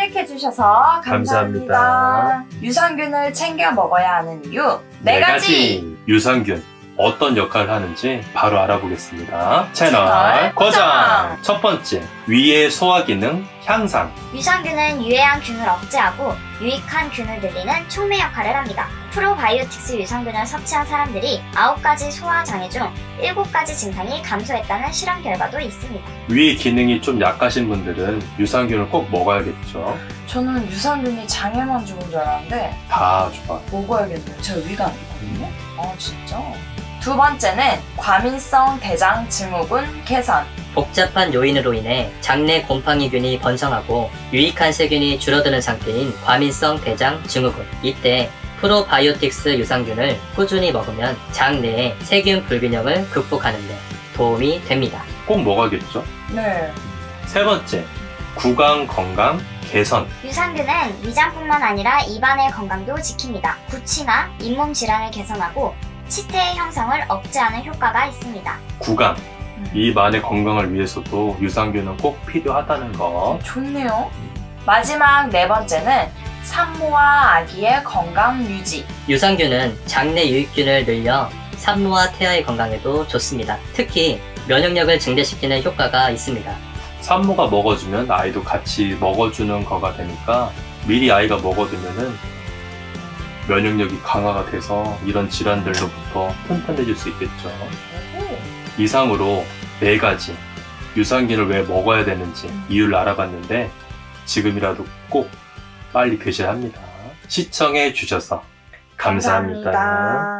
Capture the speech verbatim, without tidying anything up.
클릭해주셔서 감사합니다. 감사합니다. 유산균을 챙겨 먹어야 하는 이유 네 네 가지! 가지 유산균 어떤 역할을 하는지 바로 알아보겠습니다. 채널 채널 고정! 고정! 첫 번째, 위의 소화 기능 향상. 유산균은 유해한 균을 억제하고 유익한 균을 늘리는 촉매 역할을 합니다. 프로바이오틱스 유산균을 섭취한 사람들이 아홉 가지 소화 장애 중 일곱 가지 증상이 감소했다는 실험 결과도 있습니다. 위 기능이 좀 약하신 분들은 유산균을 꼭 먹어야겠죠. 저는 유산균이 장애만 좋은 줄 알았는데 다 좋아. 먹어야겠네요. 제가 위가 안 좋거든요. 아 진짜? 두 번째는 과민성 대장 증후군 개선. 복잡한 요인으로 인해 장내 곰팡이균이 번성하고 유익한 세균이 줄어드는 상태인 과민성 대장 증후군. 이때 프로바이오틱스 유산균을 꾸준히 먹으면 장 내의 세균 불균형을 극복하는 데 도움이 됩니다. 꼭 먹어야겠죠. 네. 세 번째, 구강 건강 개선. 유산균은 위장뿐만 아니라 입안의 건강도 지킵니다. 구취나 잇몸 질환을 개선하고 치태의 형성을 억제하는 효과가 있습니다. 구강, 입 안의 건강을 위해서도 유산균은 꼭 필요하다는 거. 좋네요. 마지막 네 번째는 산모와 아기의 건강 유지. 유산균은 장내 유익균을 늘려 산모와 태아의 건강에도 좋습니다. 특히 면역력을 증대시키는 효과가 있습니다. 산모가 먹어주면 아이도 같이 먹어주는 거가 되니까 미리 아이가 먹어두면은 면역력이 강화가 돼서 이런 질환들로부터 튼튼해질 수 있겠죠. 이상으로 네 가지 유산균을 왜 먹어야 되는지 이유를 알아봤는데 지금이라도 꼭 빨리 드셔야 합니다. 시청해 주셔서 감사합니다. 감사합니다.